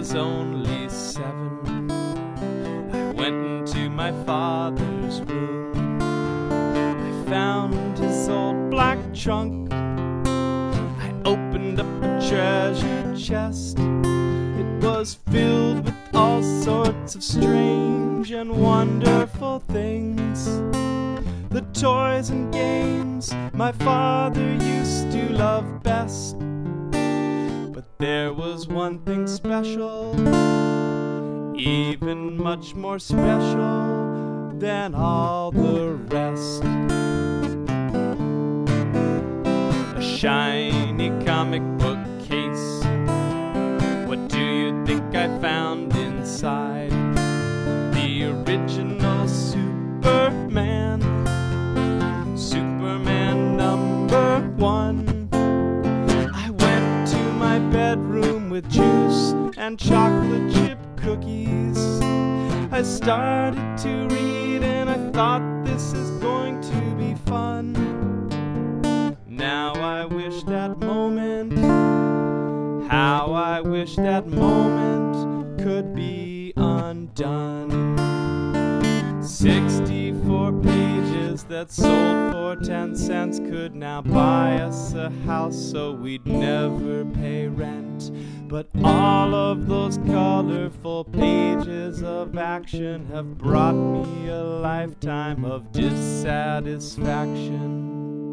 was only 7, I went into my father's room. I found his old black trunk. I opened up a treasure chest. It was filled with all sorts of strange and wonderful things. The toys and games my father used to love best. But there was one thing special, even much more special than all the rest. A shiny comic book case. What do you think I found inside? The original Superman. Superman #1. I went to my bedroom with juice and chocolate chip cookies. I started to read and I thought, this is going to be fun. Now I wish that moment, how I wish that moment could be undone. 64 pages that sold for 10 cents could now buy us a house so we'd never pay rent. But all of those colorful pages of action have brought me a lifetime of dissatisfaction.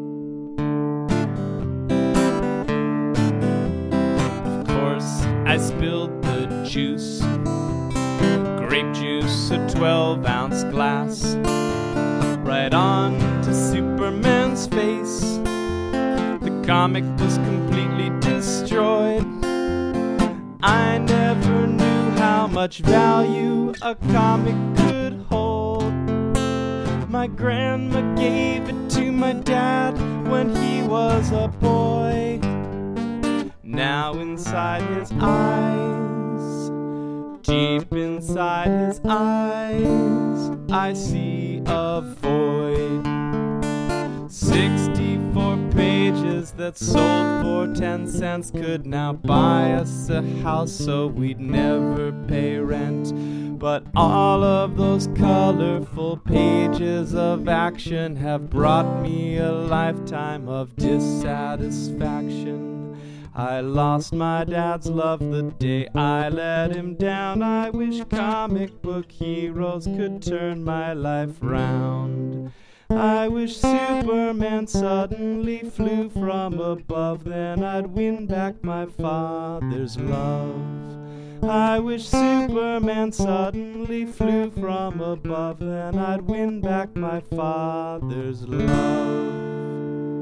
Of course, I spilled the juice. Grape juice, a 12-ounce glass, right onto Superman's face. The comic was completely destroyed. I never knew how much value a comic could hold. My grandma gave it to my dad when he was a boy. Now inside his eyes, deep inside his eyes, I see a void. 64 pages that sold for 10 cents could now buy us a house so we'd never pay rent. But all of those colorful pages of action have brought me a lifetime of dissatisfaction. I lost my dad's love the day I let him down. I wish comic book heroes could turn my life round. I wish Superman suddenly flew from above, then I'd win back my father's love. I wish Superman suddenly flew from above, then I'd win back my father's love.